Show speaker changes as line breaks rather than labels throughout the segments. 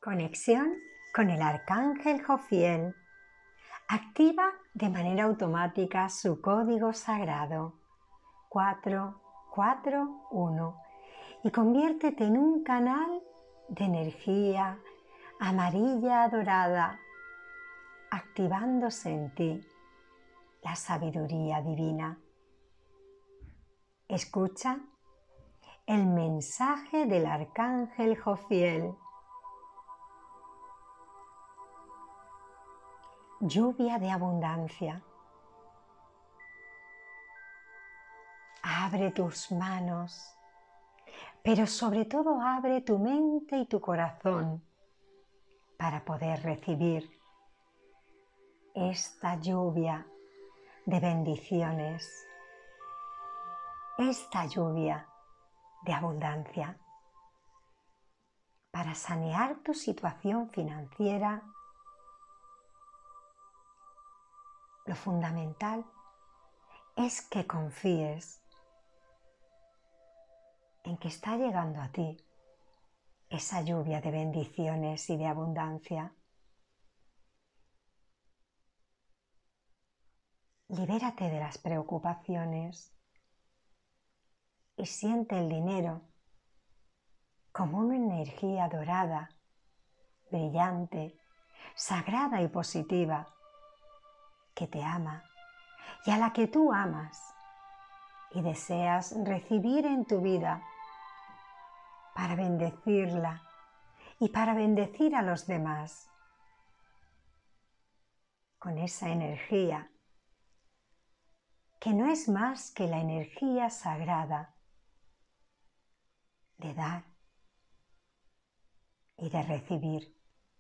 Conexión con el Arcángel Jofiel. Activa de manera automática su código sagrado 441 y conviértete en un canal de energía amarilla dorada, activándose en ti la sabiduría divina. Escucha el mensaje del Arcángel Jofiel. Lluvia de abundancia. Abre tus manos, pero sobre todo abre tu mente y tu corazón para poder recibir esta lluvia de bendiciones, esta lluvia de abundancia, para sanear tu situación financiera. Lo fundamental es que confíes en que está llegando a ti esa lluvia de bendiciones y de abundancia. Libérate de las preocupaciones y siente el dinero como una energía dorada, brillante, sagrada y positiva, que te ama y a la que tú amas y deseas recibir en tu vida para bendecirla y para bendecir a los demás con esa energía que no es más que la energía sagrada de dar y de recibir.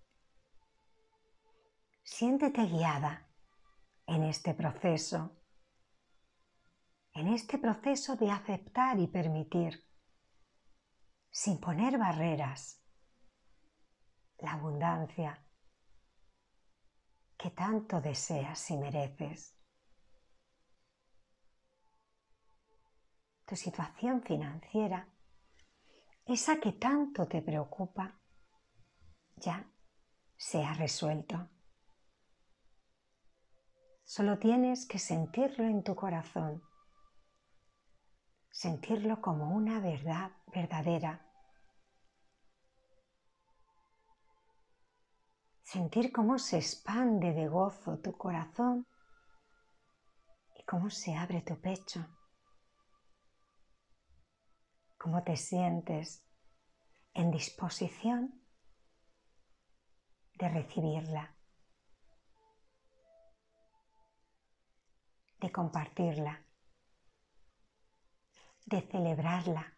Siéntete guiada en este proceso de aceptar y permitir, sin poner barreras, la abundancia que tanto deseas y mereces. Tu situación financiera, esa que tanto te preocupa, ya se ha resuelto. Solo tienes que sentirlo en tu corazón, sentirlo como una verdad verdadera, sentir cómo se expande de gozo tu corazón y cómo se abre tu pecho, cómo te sientes en disposición de recibirla, de compartirla, de celebrarla.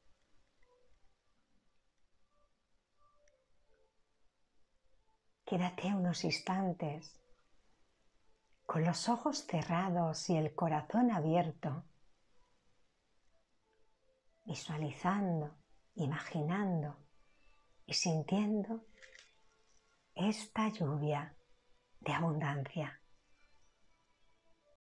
Quédate unos instantes con los ojos cerrados y el corazón abierto, visualizando, imaginando y sintiendo esta lluvia de abundancia.